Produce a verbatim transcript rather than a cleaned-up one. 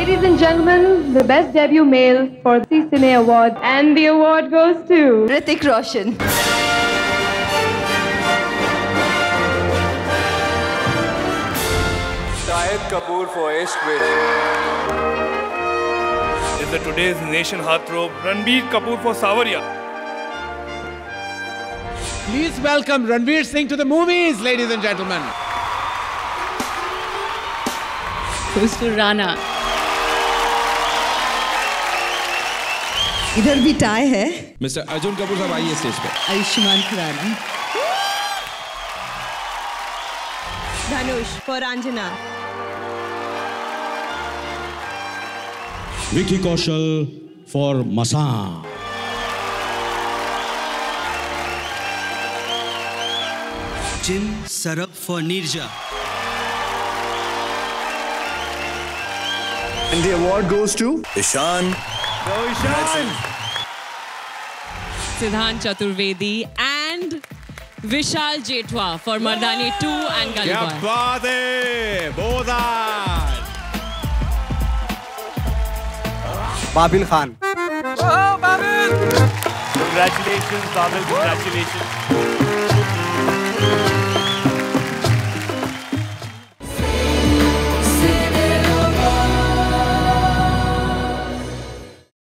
Ladies and gentlemen, the best debut male for the Zee Cine Awards, and the award goes to Hrithik Roshan. Shahid Kapoor for East Wish. Is the today's nation heartthrob Ranbir Kapoor for Savarya. Please welcome Ranveer Singh to the movies, ladies and gentlemen. Goes to Rana. इधर भी tie है. Mister Arjun Kapoor साहब आइए stage पे. Ayushman Khurana. Dhanush for Anjana. Vicky Kaushal for Masan. Jim Sarab for Nirja. And the award goes to Ishan. Go Ishan! Siddhant Chaturvedi and Vishal Jetwa for Mardani two and Gully Kya Boy. baat hai! Bozar! Babil Khan. Oh, Babil! Congratulations, Babil. Congratulations.